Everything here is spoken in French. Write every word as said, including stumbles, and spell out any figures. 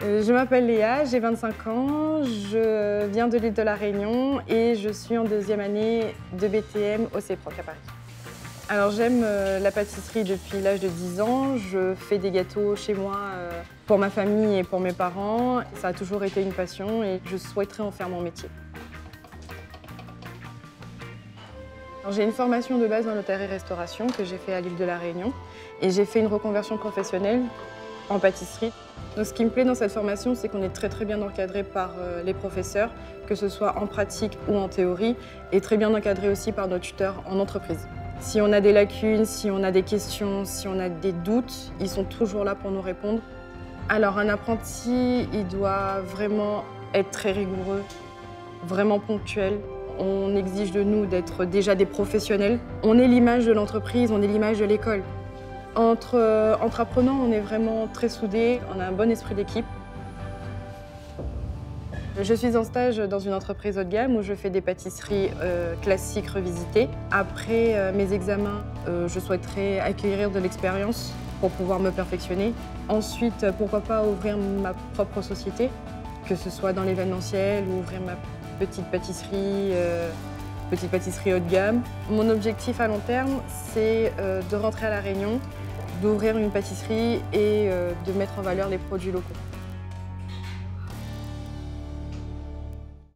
Je m'appelle Léa, j'ai vingt-cinq ans, je viens de l'île de la Réunion et je suis en deuxième année de B T M au CEPROC à Paris. Alors j'aime la pâtisserie depuis l'âge de dix ans, je fais des gâteaux chez moi pour ma famille et pour mes parents. Ça a toujours été une passion et je souhaiterais en faire mon métier. J'ai une formation de base en hôtellerie-restauration que j'ai fait à l'île de la Réunion et j'ai fait une reconversion professionnelle en pâtisserie. Donc, ce qui me plaît dans cette formation, c'est qu'on est très très bien encadré par les professeurs, que ce soit en pratique ou en théorie, et très bien encadré aussi par nos tuteurs en entreprise. Si on a des lacunes, si on a des questions, si on a des doutes, ils sont toujours là pour nous répondre. Alors un apprenti, il doit vraiment être très rigoureux, vraiment ponctuel. On exige de nous d'être déjà des professionnels. On est l'image de l'entreprise, on est l'image de l'école. Entre, euh, entre apprenants, on est vraiment très soudés, on a un bon esprit d'équipe. Je suis en stage dans une entreprise haut de gamme où je fais des pâtisseries euh, classiques revisitées. Après euh, mes examens, euh, je souhaiterais acquérir de l'expérience pour pouvoir me perfectionner. Ensuite, pourquoi pas ouvrir ma propre société, que ce soit dans l'événementiel ou ouvrir ma petite pâtisserie, euh, petite pâtisserie haut de gamme. Mon objectif à long terme, c'est euh, de rentrer à La Réunion, d'ouvrir une pâtisserie et euh, de mettre en valeur les produits locaux.